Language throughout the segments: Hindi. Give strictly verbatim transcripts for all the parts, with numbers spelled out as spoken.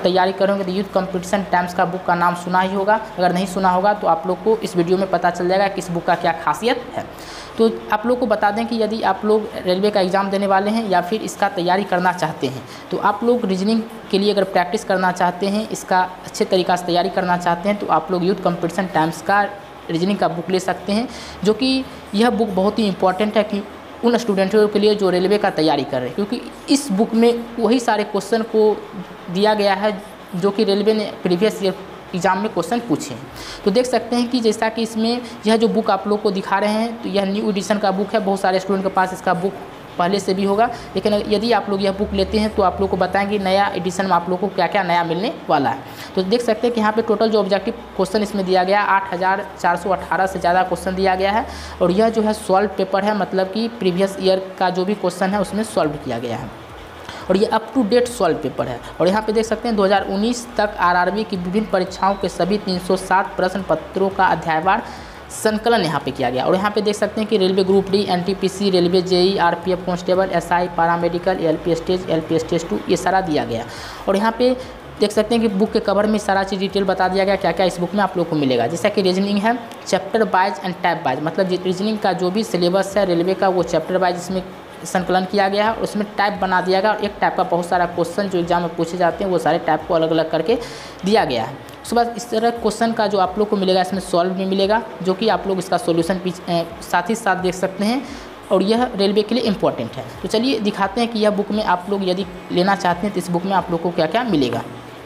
तैयारी करेंगे तो यूथ कंपटीशन टाइम्स का बुक का नाम सुना ही होगा। अगर नहीं सुना होगा तो आप लोग को इस वीडियो में पता चल जाएगा कि इस बुक का क्या खासियत है। तो आप लोग को बता दें कि यदि आप लोग रेलवे का एग्ज़ाम देने वाले हैं या फिर इसका तैयारी करना चाहते हैं तो आप लोग रीजनिंग के लिए अगर प्रैक्टिस करना चाहते हैं, इसका अच्छे तरीक़ा से तैयारी करना चाहते हैं तो आप लोग यूथ कंपटीशन टाइम्स का रीजनिंग का बुक ले सकते हैं, जो कि यह बुक बहुत ही इंपॉर्टेंट है कि उन स्टूडेंटों के लिए जो रेलवे का तैयारी कर रहे हैं, क्योंकि इस बुक में वही सारे क्वेश्चन को दिया गया है जो कि रेलवे ने प्रीवियस ईयर एग्ज़ाम में क्वेश्चन पूछे हैं। तो देख सकते हैं कि जैसा कि इसमें यह जो बुक आप लोग को दिखा रहे हैं तो यह न्यू एडिशन का बुक है। बहुत सारे स्टूडेंट के पास इसका बुक पहले से भी होगा, लेकिन यदि आप लोग यह बुक लेते हैं तो आप लोग को बताएंगे नया एडिशन में आप लोग को क्या क्या नया मिलने वाला है। तो देख सकते हैं कि यहाँ पे टोटल जो ऑब्जेक्टिव क्वेश्चन इसमें दिया गया है आठ हज़ार चार सौ अठारह से ज़्यादा क्वेश्चन दिया गया है और यह जो है सॉल्व पेपर है, मतलब कि प्रीवियस ईयर का जो भी क्वेश्चन है उसमें सॉल्व किया गया है और ये up to date solve paper है। और यहाँ पे देख सकते हैं दो हज़ार उन्नीस तक आरआरबी की विभिन्न परीक्षाओं के सभी तीन सौ सात प्रश्न पत्रों का अध्यायवार संकलन यहाँ पे किया गया। और यहाँ पे देख सकते हैं कि railway group D, NTPC, railway JE, RPF constable, SI, paramedical, LP stage, LP stage two, ये सारा दिया गया। और यहाँ पे देख सकते हैं कि बुक के कवर में सारा चीज़ डिटेल बता दिया गया क्या क्या इस बुक में आप लोग को मिलेगा। जैसा कि रीजनिंग है chapter wise and type wise, मतलब रीजनिंग का जो भी सिलेबस है रेलवे का वो चैप्टर वाइज इसमें संकलन किया गया है और उसमें टाइप बना दिया गया और एक टाइप का बहुत सारा क्वेश्चन जो एग्जाम में पूछे जाते हैं वो सारे टाइप को अलग अलग करके दिया गया है। उसके बाद इस तरह क्वेश्चन का जो आप लोग को मिलेगा इसमें सॉल्व भी मिलेगा, जो कि आप लोग इसका सॉल्यूशन साथ ही साथ देख सकते हैं और यह रेलवे के लिए इम्पॉर्टेंट है। तो चलिए दिखाते हैं कि यह बुक में आप लोग यदि लेना चाहते हैं तो इस बुक में आप लोग को क्या क्या मिलेगा।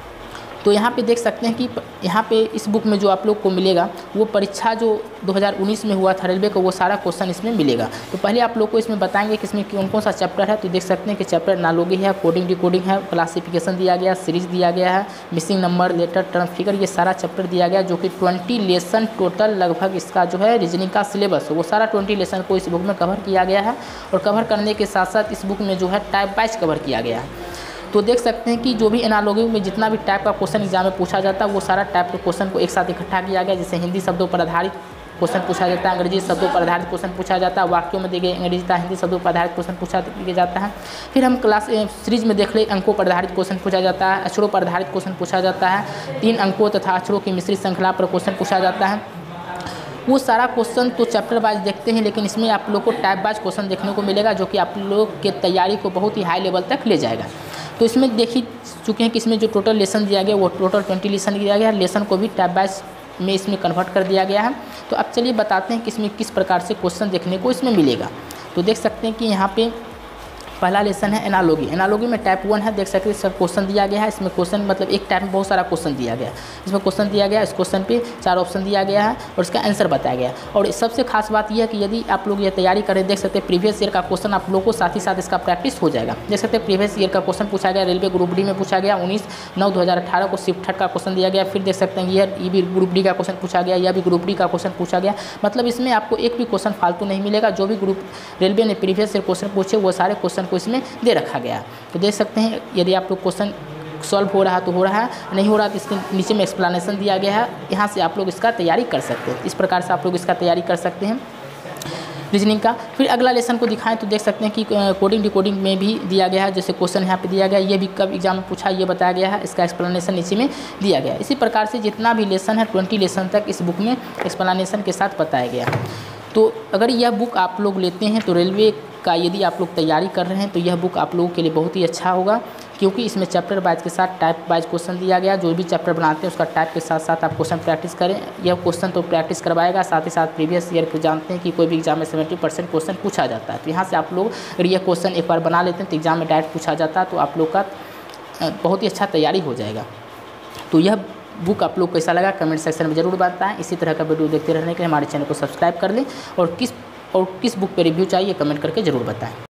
तो यहाँ पे देख सकते हैं कि यहाँ पे इस बुक में जो आप लोग को मिलेगा वो परीक्षा जो दो हज़ार उन्नीस में हुआ था रेलवे को वो सारा क्वेश्चन इसमें मिलेगा। तो पहले आप लोग को इसमें बताएंगे कि इसमें कौन कौन सा चैप्टर है। तो देख सकते हैं कि चैप्टर एनालॉजी है, कोडिंग डिकोडिंग है, क्लासिफिकेशन दिया गया, सीरीज दिया गया है, missing number, letter, term, figure, ये सारा चैप्टर दिया गया, जो कि ट्वेंटी लेसन टोटल लगभग इसका जो है रीजनिंग का सिलेबस वो सारा ट्वेंटी लेसन को इस बुक में कवर किया गया है। और कवर करने के साथ साथ इस बुक में जो है टाइप वाइज कवर किया गया है। तो देख सकते हैं कि जो भी एनालॉजी में जितना भी टाइप का क्वेश्चन एग्जाम में पूछा जाता है वो सारा टाइप के क्वेश्चन को एक साथ इकट्ठा किया गया। जैसे हिंदी शब्दों पर आधारित क्वेश्चन पूछा जाता है, अंग्रेजी शब्दों पर आधारित क्वेश्चन पूछा जाता है, वाक्यों में दिए गए अंग्रेजी तथा हिंदी शब्दों पर आधारित क्वेश्चन पूछा जाता है। फिर हम क्लास सीरीज में देख ले अंकों पर आधारित क्वेश्चन पूछा जाता है, अक्षरों पर आधारित क्वेश्चन पूछा जाता है, तीन अंकों तथा अक्षरों की मिश्रित श्रृंखला पर क्वेश्चन पूछा जाता है। वो सारा क्वेश्चन तो चैप्टर वाइज देखते हैं, लेकिन इसमें आप लोग को टाइप वाइज क्वेश्चन देखने को मिलेगा, जो कि आप लोग के तैयारी को बहुत ही हाई लेवल तक ले जाएगा। तो इसमें देख ही चुके हैं कि इसमें जो टोटल लेसन दिया गया वो टोटल ट्वेंटी लेसन दिया गया है। लेसन को भी टाइप वाइज में इसमें कन्वर्ट कर दिया गया है। तो अब चलिए बताते हैं कि इसमें किस प्रकार से क्वेश्चन देखने को इसमें मिलेगा। तो देख सकते हैं कि यहाँ पे पहला लेसन है एनालॉजी। एनालॉजी में टाइप वन है, देख सकते हैं सब क्वेश्चन दिया गया है। इसमें क्वेश्चन मतलब एक टाइप में बहुत सारा क्वेश्चन दिया गया है। इसमें क्वेश्चन दिया गया है, इस क्वेश्चन पे चार ऑप्शन दिया गया है और इसका आंसर बताया गया है। और सबसे खास बात यह है कि यदि आप लोग ये तैयारी करें, देख सकते हैं प्रीवियस ईयर का क्वेश्चन आप लोग को साथ ही साथ इसका प्रैक्टिस हो जाएगा। देख सकते हैं प्रीवियस ईयर का क्वेश्चन पूछा गया, रेलवे ग्रुप डी में पूछा गया उन्नीस नौ दो हज़ार अठारह को शिफ्ट थर्ड का क्वेश्चन दिया गया। फिर देख सकते हैं ये ये भी ग्रुप डी का क्वेश्चन पूछा गया, यह भी ग्रुप डी का क्वेश्चन पूछा गया। मतलब इसमें आपको एक भी क्वेश्चन फालतू नहीं मिलेगा। जो भी ग्रुप रेलवे ने प्रीवियस ईयर क्वेश्चन पूछे वो सारे क्वेश्चन को इसमें दे रखा गया। तो देख सकते हैं यदि आप लोग क्वेश्चन सॉल्व हो रहा है तो हो रहा है, नहीं हो रहा तो इसके नीचे में एक्सप्लेनेशन दिया गया है, यहाँ से आप लोग इसका तैयारी कर सकते हैं। इस प्रकार से आप लोग इसका तैयारी कर सकते हैं रीजनिंग का। फिर अगला लेसन को दिखाएं तो देख सकते हैं कि कोडिंग डिकोडिंग में भी दिया गया है। जैसे क्वेश्चन यहाँ पे दिया गया, ये भी कब एग्जाम में पूछा ये बताया गया है, इसका एक्सप्लेनेशन नीचे में दिया गया है। इसी प्रकार से जितना भी लेसन है ट्वेंटी लेसन तक इस बुक में एक्सप्लेनेशन के साथ बताया गया है। तो अगर यह बुक आप लोग लेते हैं तो रेलवे का यदि आप लोग तैयारी कर रहे हैं तो यह बुक आप लोगों के लिए बहुत ही अच्छा होगा, क्योंकि इसमें चैप्टर वाइज के साथ टाइप वाइज क्वेश्चन दिया गया। जो भी चैप्टर बनाते हैं उसका टाइप के साथ साथ आप क्वेश्चन प्रैक्टिस करें। यह क्वेश्चन तो प्रैक्टिस करवाएगा, साथ ही साथ प्रीवियस ईयर के जानते हैं कि कोई भी एग्जाम में सेवेंटी परसेंट क्वेश्चन पूछा जाता है। तो यहाँ से आप लोग अगर यह क्वेश्चन एक बार बना लेते हैं तो एग्जाम में डायरेक्ट पूछा जाता है, तो आप लोग का बहुत ही अच्छा तैयारी हो जाएगा। तो यह बुक आप लोग कैसा लगा कमेंट सेक्शन में जरूर बताएं। इसी तरह का वीडियो देखते रहने के लिए हमारे चैनल को सब्सक्राइब कर लें और किस और किस बुक पे रिव्यू चाहिए कमेंट करके ज़रूर बताएं।